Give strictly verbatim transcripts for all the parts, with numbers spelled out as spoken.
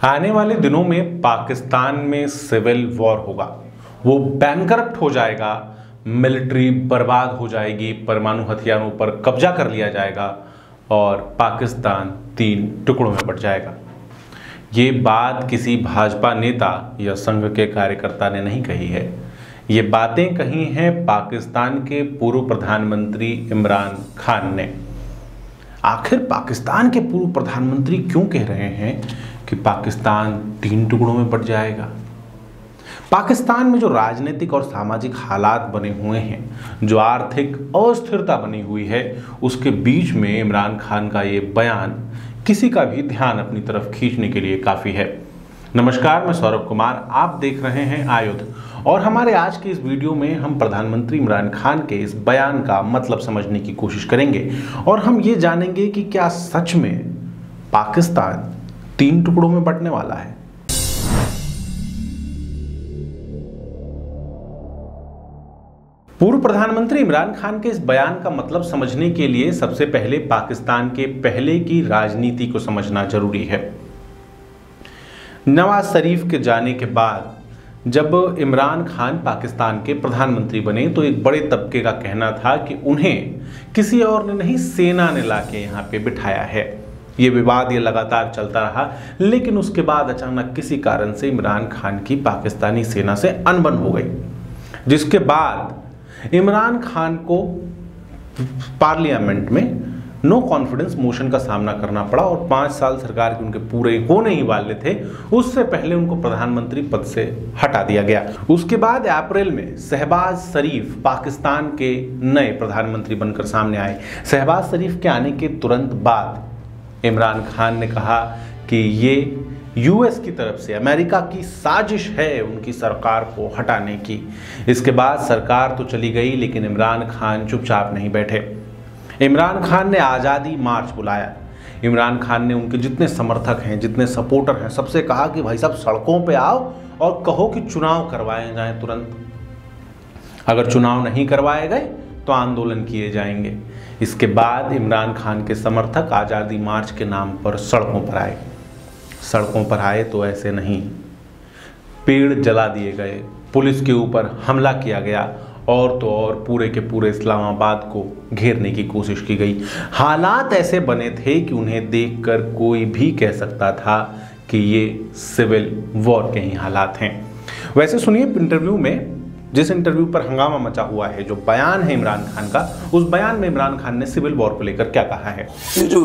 आने वाले दिनों में पाकिस्तान में सिविल वॉर होगा, वो बैंकरप्ट हो जाएगा, मिलिट्री बर्बाद हो जाएगी, परमाणु हथियारों पर कब्जा कर लिया जाएगा और पाकिस्तान तीन टुकड़ों में बट जाएगा। ये बात किसी भाजपा नेता या संघ के कार्यकर्ता ने नहीं कही है, ये बातें कही हैं पाकिस्तान के पूर्व प्रधानमंत्री इमरान खान ने। आखिर पाकिस्तान के पूर्व प्रधानमंत्री क्यों कह रहे हैं कि पाकिस्तान तीन टुकड़ों में बट जाएगा? पाकिस्तान में जो राजनीतिक और सामाजिक हालात बने हुए हैं, जो आर्थिक अस्थिरता बनी हुई है, उसके बीच में इमरान खान का ये बयान किसी का भी ध्यान अपनी तरफ खींचने के लिए काफ़ी है। नमस्कार, मैं सौरभ कुमार, आप देख रहे हैं आयुध और हमारे आज के इस वीडियो में हम प्रधानमंत्री इमरान खान के इस बयान का मतलब समझने की कोशिश करेंगे और हम ये जानेंगे कि क्या सच में पाकिस्तान तीन टुकड़ों में बंटने वाला है। पूर्व प्रधानमंत्री इमरान खान के इस बयान का मतलब समझने के लिए सबसे पहले पाकिस्तान के पहले की राजनीति को समझना जरूरी है। नवाज शरीफ के जाने के बाद जब इमरान खान पाकिस्तान के प्रधानमंत्री बने तो एक बड़े तबके का कहना था कि उन्हें किसी और ने नहीं, सेना ने लाके यहाँ पे बिठाया है। ये विवाद ये लगातार चलता रहा, लेकिन उसके बाद अचानक किसी कारण से इमरान खान की पाकिस्तानी सेना से अनबन हो गई, जिसके बाद इमरान खान को पार्लियामेंट में नो कॉन्फिडेंस मोशन का सामना करना पड़ा और पाँच साल सरकार के उनके पूरे होने ही वाले थे, उससे पहले उनको प्रधानमंत्री पद से हटा दिया गया। उसके बाद अप्रैल में शहबाज शरीफ पाकिस्तान के नए प्रधानमंत्री बनकर सामने आए। शहबाज शरीफ के आने के तुरंत बाद इमरान खान ने कहा कि ये यूएस की तरफ से अमेरिका की साजिश है उनकी सरकार को हटाने की। इसके बाद सरकार तो चली गई, लेकिन इमरान खान चुपचाप नहीं बैठे। इमरान खान ने आज़ादी मार्च बुलाया। इमरान खान ने उनके जितने समर्थक हैं, जितने सपोर्टर हैं, सबसे कहा कि भाई साहब सड़कों पे आओ और कहो कि चुनाव करवाए जाएं तुरंत। अगर चुनाव नहीं करवाए गए तो आंदोलन किए जाएंगे। इसके बाद इमरान खान के समर्थक आज़ादी मार्च के नाम पर सड़कों पर आए। सड़कों पर आए तो ऐसे नहीं, पेड़ जला दिए गए, पुलिस के ऊपर हमला किया गया और तो और पूरे के पूरे इस्लामाबाद को घेरने की कोशिश की गई। हालात ऐसे बने थे कि उन्हें देखकर कोई भी कह सकता था कि ये सिविल वॉर के ही हालात हैं। वैसे सुनिए इंटरव्यू में, जिस इंटरव्यू पर हंगामा मचा हुआ है, जो बयान है इमरान खान का, उस बयान में इमरान खान ने सिविल वॉर को लेकर क्या कहा है। ये जो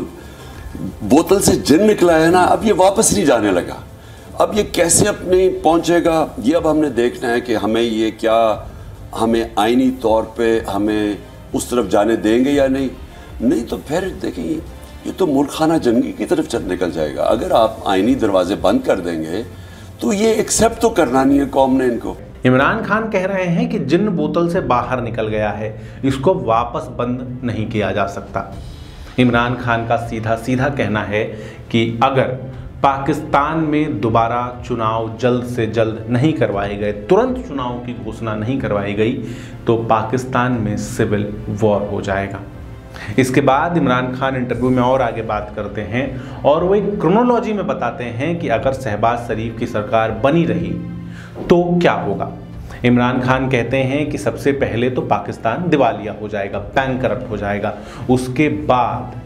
बोतल से जिन निकला है ना, अब ये वापस नहीं जाने लगा। अब ये कैसे अपने पहुंचेगा, ये अब हमने देखना है कि हमें ये क्या, हमें आईनी तौर पे हमें उस तरफ जाने देंगे या नहीं। नहीं तो फिर देखिए ये तो मुल्क खाना जंगी की तरफ चल निकल जाएगा। अगर आप आईनी दरवाजे बंद कर देंगे तो ये एक्सेप्ट तो करना नहीं है कौम ने इनको। इमरान खान कह रहे हैं कि जिन बोतल से बाहर निकल गया है, इसको वापस बंद नहीं किया जा सकता। इमरान खान का सीधा सीधा कहना है कि अगर पाकिस्तान में दोबारा चुनाव जल्द से जल्द नहीं करवाए गए, तुरंत चुनाव की घोषणा नहीं करवाई गई, तो पाकिस्तान में सिविल वॉर हो जाएगा। इसके बाद इमरान खान इंटरव्यू में और आगे बात करते हैं और वो एक क्रोनोलॉजी में बताते हैं कि अगर शहबाज शरीफ की सरकार बनी रही तो क्या होगा। इमरान खान कहते हैं कि सबसे पहले तो पाकिस्तान दिवालिया हो जाएगा, बैंकरप्ट हो जाएगा। उसके बाद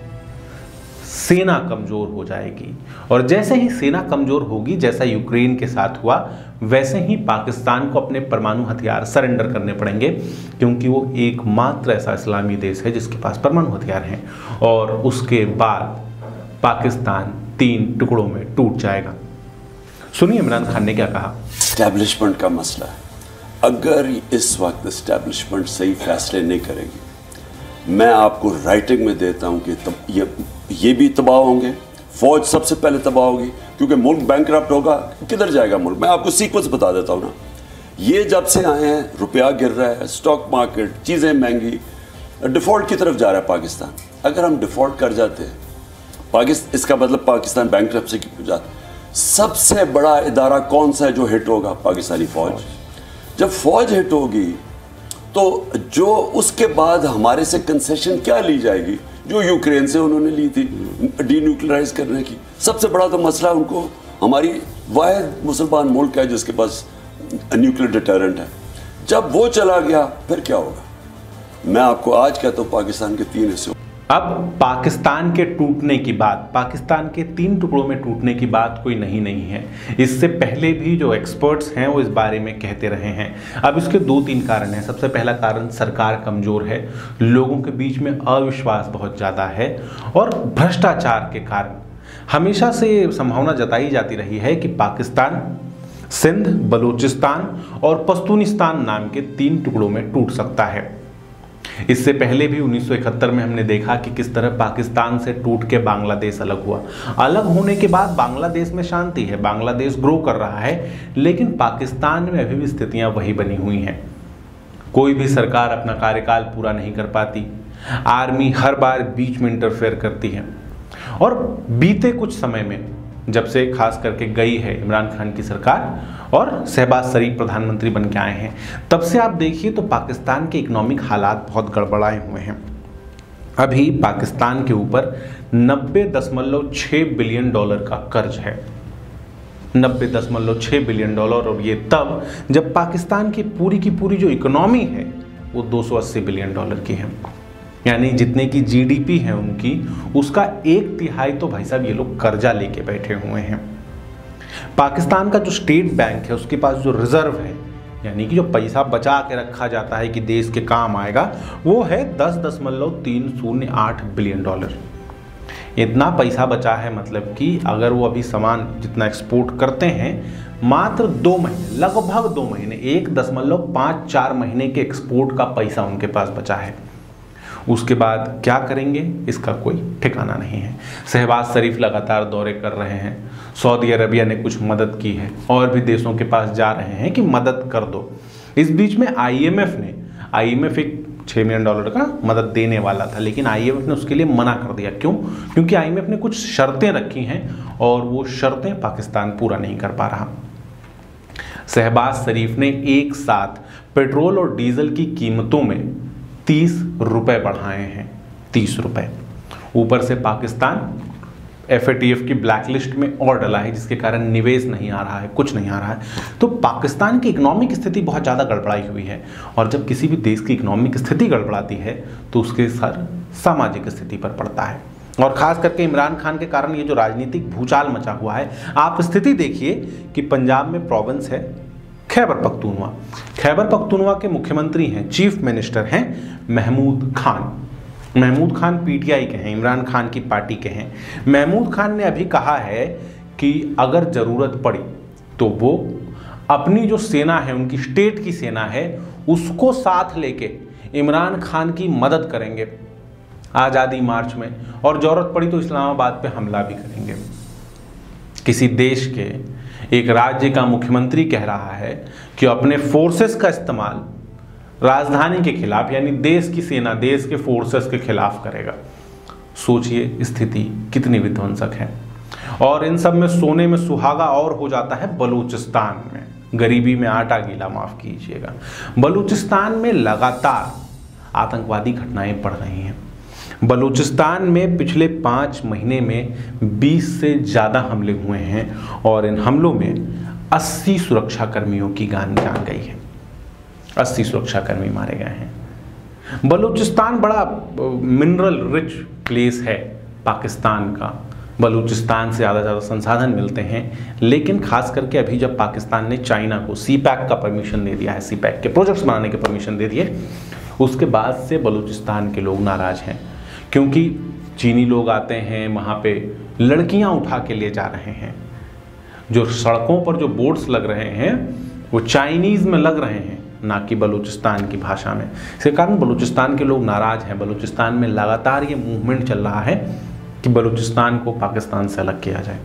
सेना कमजोर हो जाएगी और जैसे ही सेना कमजोर होगी, जैसा यूक्रेन के साथ हुआ, वैसे ही पाकिस्तान को अपने परमाणु हथियार सरेंडर करने पड़ेंगे, क्योंकि वो एकमात्र ऐसा इस्लामी देश है जिसके पास परमाणु हथियार हैं। और उसके बाद पाकिस्तान तीन टुकड़ों में टूट जाएगा। सुनिए इमरान खान ने क्या कहा। एस्टैब्लिशमेंट का मसला है। अगर इस वक्त एस्टैब्लिशमेंट सही फैसले नहीं करेगी, मैं आपको राइटिंग में देता हूं कि तब ये ये भी तबाह होंगे, फौज सबसे पहले तबाह होगी, क्योंकि मुल्क बैंकरप्ट होगा। किधर जाएगा मुल्क? मैं आपको सीक्वेंस बता देता हूँ ना। ये जब से आए हैं, रुपया गिर रहा है, स्टॉक मार्केट, चीज़ें महंगी, डिफ़ॉल्ट की तरफ जा रहा है पाकिस्तान। अगर हम डिफ़ॉल्ट कर जाते हैं पाकिस्तान, इसका मतलब पाकिस्तान बैंकरप्सी की जाता। सबसे बड़ा इदारा कौन सा है जो हिट होगा? पाकिस्तानी फ़ौज। जब फ़ौज हिट होगी तो जो उसके बाद हमारे से कंसेशन क्या ली जाएगी, जो यूक्रेन से उन्होंने ली थी डीन्यूक्लियराइज करने की। सबसे बड़ा तो मसला उनको हमारी वाहिद मुसलमान मुल्क है जिसके पास न्यूक्लियर डिटरेंट है। जब वो चला गया फिर क्या होगा? मैं आपको आज कहता हूँ पाकिस्तान के तीन हिस्से। अब पाकिस्तान के टूटने की बात, पाकिस्तान के तीन टुकड़ों में टूटने की बात कोई नहीं नहीं है। इससे पहले भी जो एक्सपर्ट्स हैं वो इस बारे में कहते रहे हैं। अब इसके दो तीन कारण हैं। सबसे पहला कारण सरकार कमज़ोर है, लोगों के बीच में अविश्वास बहुत ज़्यादा है और भ्रष्टाचार के कारण हमेशा से संभावना जताई जाती रही है कि पाकिस्तान सिंध, बलूचिस्तान और पश्तूनिस्तान नाम के तीन टुकड़ों में टूट सकता है। इससे पहले भी उन्नीस सौ इकहत्तर में हमने देखा कि किस तरह पाकिस्तान से टूट के बांग्लादेश अलग हुआ। अलग होने के बाद बांग्लादेश में शांति है, बांग्लादेश ग्रो कर रहा है, लेकिन पाकिस्तान में अभी भी स्थितियां वही बनी हुई हैं। कोई भी सरकार अपना कार्यकाल पूरा नहीं कर पाती, आर्मी हर बार बीच में इंटरफेयर करती है। और बीते कुछ समय में जब से खास करके गई है इमरान खान की सरकार और शहबाज शरीफ प्रधानमंत्री बन के आए हैं, तब से आप देखिए तो पाकिस्तान के इकोनॉमिक हालात बहुत गड़बड़ाए हुए हैं। अभी पाकिस्तान के ऊपर नब्बे दशमलव छः बिलियन डॉलर का कर्ज है, नब्बे दशमलव छः बिलियन डॉलर, और ये तब जब पाकिस्तान की पूरी की पूरी जो इकोनॉमी है वो दो सौ अस्सी बिलियन डॉलर की है। यानी जितने की जीडीपी है उनकी, उसका एक तिहाई तो भाई साहब ये लोग कर्जा लेके बैठे हुए हैं। पाकिस्तान का जो स्टेट बैंक है उसके पास जो रिजर्व है, यानी कि जो पैसा बचा के रखा जाता है कि देश के काम आएगा, वो है दस दशमलव तीन शून्य आठ बिलियन डॉलर। इतना पैसा बचा है, मतलब कि अगर वो अभी सामान जितना एक्सपोर्ट करते हैं, मात्र दो महीने लगभग दो महीने एक दशमलव पाँच चार महीने के एक्सपोर्ट का पैसा उनके पास बचा है। उसके बाद क्या करेंगे इसका कोई ठिकाना नहीं है। शहबाज शरीफ लगातार दौरे कर रहे हैं, सऊदी अरबिया ने कुछ मदद की है, और भी देशों के पास जा रहे हैं कि मदद कर दो। इस बीच में आईएमएफ ने आईएमएफ एक छः मिलियन डॉलर का मदद देने वाला था, लेकिन आईएमएफ ने उसके लिए मना कर दिया। क्यों? क्योंकि आईएमएफ ने कुछ शर्तें रखी हैं और वो शर्तें पाकिस्तान पूरा नहीं कर पा रहा। शहबाज शरीफ ने एक साथ पेट्रोल और डीजल की कीमतों में तीस रुपए बढ़ाए हैं, तीस रुपए। ऊपर से पाकिस्तान एफएटीएफ की ब्लैकलिस्ट में और डला है, जिसके कारण निवेश नहीं आ रहा है, कुछ नहीं आ रहा है। तो पाकिस्तान की इकोनॉमिक स्थिति बहुत ज़्यादा गड़बड़ाई हुई है, और जब किसी भी देश की इकोनॉमिक स्थिति गड़बड़ाती है तो उसके असर सामाजिक स्थिति पर पड़ता है। और खास करके इमरान खान के कारण ये जो राजनीतिक भूचाल मचा हुआ है, आप स्थिति देखिए कि पंजाब में प्रोविंस है खैबर पख्तूनवा। खैबर पख्तूनवा के मुख्यमंत्री हैं, चीफ मिनिस्टर हैं महमूद खान। महमूद खान पीटीआई के हैं, इमरान खान की पार्टी के हैं। महमूद खान ने अभी कहा है कि अगर ज़रूरत पड़ी तो वो अपनी जो सेना है, उनकी स्टेट की सेना है, उसको साथ लेके इमरान खान की मदद करेंगे आज़ादी मार्च में, और ज़रूरत पड़ी तो इस्लामाबाद पे हमला भी करेंगे। किसी देश के एक राज्य का मुख्यमंत्री कह रहा है कि अपने फोर्सेस का इस्तेमाल राजधानी के खिलाफ, यानी देश की सेना, देश के फोर्सेस के खिलाफ करेगा। सोचिए स्थिति कितनी विध्वंसक है। और इन सब में सोने में सुहागा और हो जाता है बलूचिस्तान में, गरीबी में आटा गीला, माफ कीजिएगा। बलूचिस्तान में लगातार आतंकवादी घटनाएं बढ़ रही हैं। बलूचिस्तान में पिछले पाँच महीने में बीस से ज़्यादा हमले हुए हैं, और इन हमलों में अस्सी सुरक्षा कर्मियों की जान जान गई है, अस्सी सुरक्षाकर्मी मारे गए हैं। बलूचिस्तान बड़ा मिनरल रिच प्लेस है पाकिस्तान का, बलूचिस्तान से ज़्यादा ज़्यादा संसाधन मिलते हैं, लेकिन खास करके अभी जब पाकिस्तान ने चाइना को सी पैक का परमिशन दे दिया है, सी पैक के प्रोजेक्ट्स बनाने के परमिशन दे दिए, उसके बाद से बलूचिस्तान के लोग नाराज़ हैं, क्योंकि चीनी लोग आते हैं वहाँ पे, लड़कियाँ उठा के ले जा रहे हैं। जो सड़कों पर जो बोर्ड्स लग रहे हैं वो चाइनीज़ में लग रहे हैं, ना कि बलूचिस्तान की भाषा में। इसके कारण बलूचिस्तान के लोग नाराज़ हैं। बलूचिस्तान में लगातार ये मूवमेंट चल रहा है कि बलूचिस्तान को पाकिस्तान से अलग किया जाए।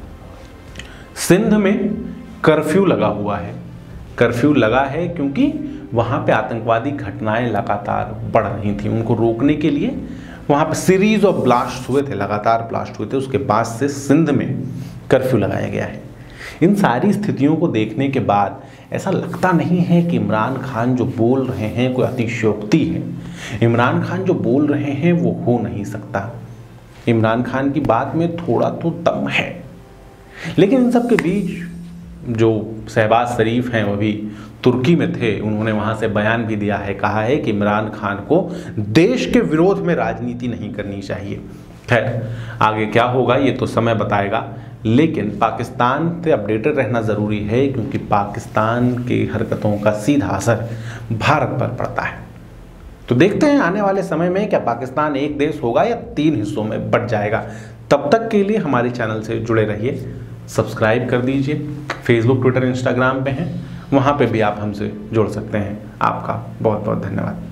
सिंध में कर्फ्यू लगा हुआ है। कर्फ्यू लगा है क्योंकि वहाँ पे आतंकवादी घटनाएं लगातार बढ़ रही थी। उनको रोकने के लिए वहाँ पे सीरीज ऑफ ब्लास्ट हुए थे, लगातार ब्लास्ट हुए थे। उसके बाद से सिंध में कर्फ्यू लगाया गया है। इन सारी स्थितियों को देखने के बाद ऐसा लगता नहीं है कि इमरान खान जो बोल रहे हैं कोई अतिशयोक्ति है। इमरान खान जो बोल रहे हैं वो हो नहीं सकता। इमरान खान की बात में थोड़ा तो दम है, लेकिन इन सब के बीच जो शहबाज शरीफ हैं वो भी तुर्की में थे, उन्होंने वहाँ से बयान भी दिया है, कहा है कि इमरान खान को देश के विरोध में राजनीति नहीं करनी चाहिए। खैर आगे क्या होगा ये तो समय बताएगा, लेकिन पाकिस्तान से अपडेटेड रहना ज़रूरी है क्योंकि पाकिस्तान की हरकतों का सीधा असर भारत पर पड़ता है। तो देखते हैं आने वाले समय में क्या पाकिस्तान एक देश होगा या तीन हिस्सों में बंट जाएगा। तब तक के लिए हमारे चैनल से जुड़े रहिए, सब्सक्राइब कर दीजिए। फेसबुक, ट्विटर, इंस्टाग्राम पे हैं, वहाँ पे भी आप हमसे जुड़ सकते हैं। आपका बहुत बहुत धन्यवाद।